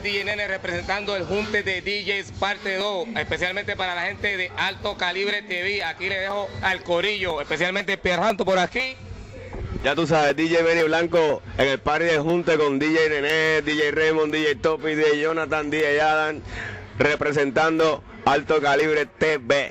DJ Nene representando el Junte de DJs parte 2, especialmente para la gente de Alto Calibre TV. Aquí le dejo al corillo, especialmente Pierranto por aquí. Ya tú sabes, DJ Benny Blanco en el party de Junte con DJ Nene, DJ Raymond, DJ Topi, DJ Jonathan, DJ Adam, representando Alto Calibre TV.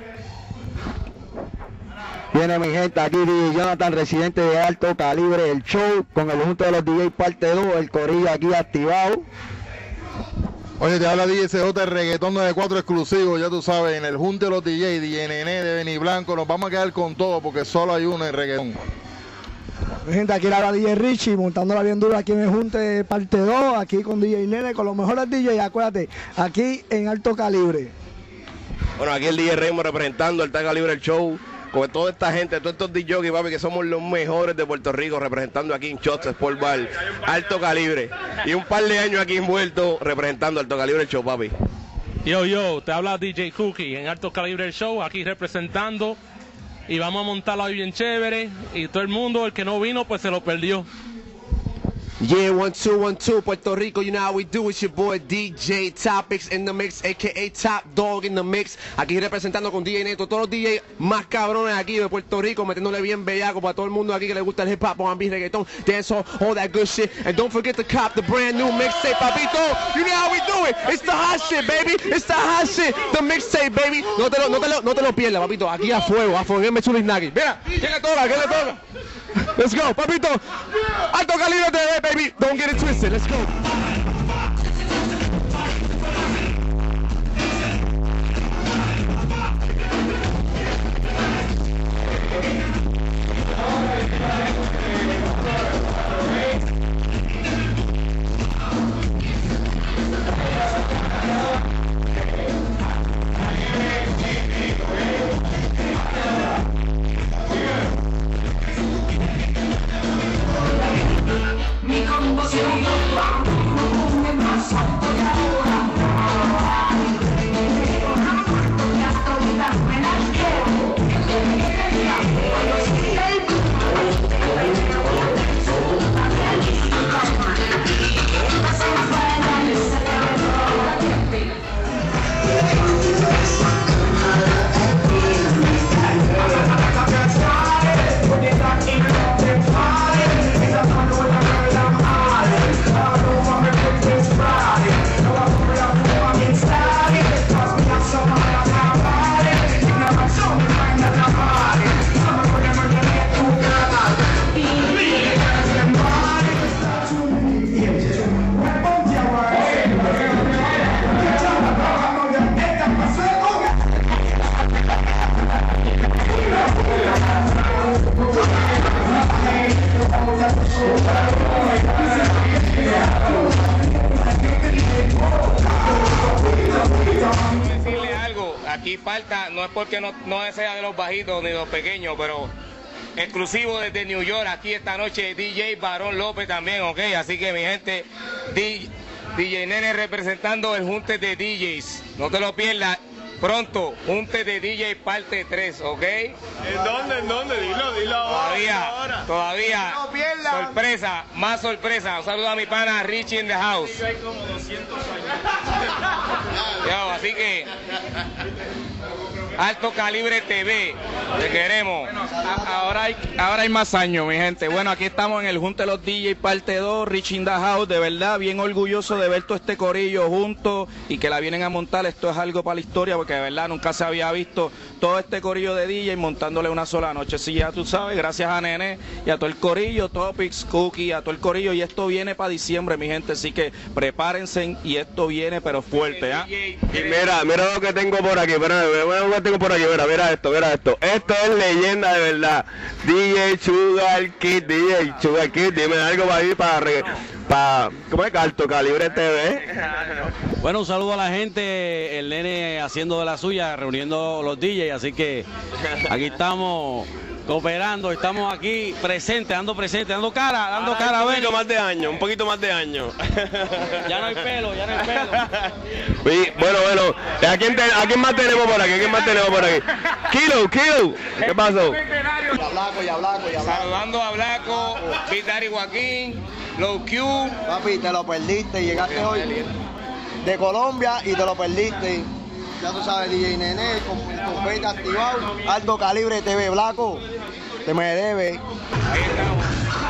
Viene mi gente, aquí DJ Jonathan, residente de Alto Calibre, el show con el Junte de los DJ parte 2, el corillo aquí activado. Oye, te habla DJ CJ, el reggaetón 94 exclusivo, ya tú sabes, en el Junte de los DJ, DJ Nene, de Benny Blanco, nos vamos a quedar con todo porque solo hay uno en reggaetón. Mi gente, aquí la DJ Richie, montándola bien dura aquí en el Junte parte 2, aquí con DJ Nene, con los mejores DJs, acuérdate, aquí en Alto Calibre. Bueno, aquí el DJ Raymond representando Alto Calibre el show, con toda esta gente, todos estos DJs, papi, que somos los mejores de Puerto Rico, representando aquí en Shots Sport Bar, Alto Calibre. Y un par de años aquí envuelto, representando Alto Calibre el show, papi. Yo, te habla DJ Cookie en Alto Calibre el show, aquí representando. Y vamos a montarlo ahí bien chévere. Y todo el mundo, el que no vino, pues se lo perdió. Yeah, 1, 2, 1, 2, Puerto Rico, you know how we do. It's your boy DJ Topics in the mix, a.k.a. Top Dog in the mix. Aquí representando con DJ Neto, todos los DJs más cabrones aquí de Puerto Rico, metiéndole bien bellaco para todo el mundo aquí que le gusta el hip hop, R&B, reggaeton, dancehall, all that good shit. And don't forget to cop the brand new mixtape, papito. You know how we do it. It's the hot shit, baby. It's the hot shit. The mixtape, baby. No te lo pierdas, papito. Aquí a fuego, me chulis nagui. Mira, ¿qué le toca? Let's go, papito. Alto Calibre TV, baby. Don't get it twisted. Let's go. Mi conmoción más alto que ahora. Ya estoy tan buena Decirle algo, aquí falta, no es porque no sea de los bajitos ni de los pequeños, pero exclusivo desde New York, aquí esta noche DJ Barón López también, ok, así que mi gente, DJ Nene representando el Junte de DJs, no te lo pierdas. Pronto, Junte de DJ parte 3, ¿ok? ¿En dónde? Dilo ahora. Todavía. No sorpresa, más sorpresa. Un saludo a mi pana Richie in the house. Hay como 200 años. Así que Alto Calibre TV, te queremos. Bueno, ahora hay más años, mi gente. Bueno, aquí estamos en el Junte de los DJ parte 2, Rich in the house. De verdad, bien orgulloso de ver todo este corillo juntos y que la vienen a montar. Esto es algo para la historia porque de verdad nunca se había visto todo este corillo de DJ montándole una sola noche. Sí, ya tú sabes, gracias a Nene y a todo el corillo, Topics, Cookie, a todo el corillo. Y esto viene para diciembre, mi gente. Así que prepárense y esto viene pero fuerte, ¿ah? Y mira lo que tengo por aquí, mira esto. Esto es leyenda de verdad. DJ Sugar Kid, dime algo para ir para ¿cómo es? Alto Calibre TV. Bueno, un saludo a la gente, el Nene haciendo de la suya, reuniendo los DJs, así que aquí estamos cooperando, estamos aquí presentes, dando cara, un poquito más de año. Ya no hay pelo. Sí, bueno, ¿a quién más tenemos por aquí? Kilo, ¿qué pasó? Saludando a Blanco, Big Daddy Joaquín, Low Q. Papi, te lo perdiste, llegaste hoy de Colombia y te lo perdiste. Ya tú sabes, DJ Nene, con Facebook activado, Alto Calibre TV Blanco, te me debe. Ahí estamos.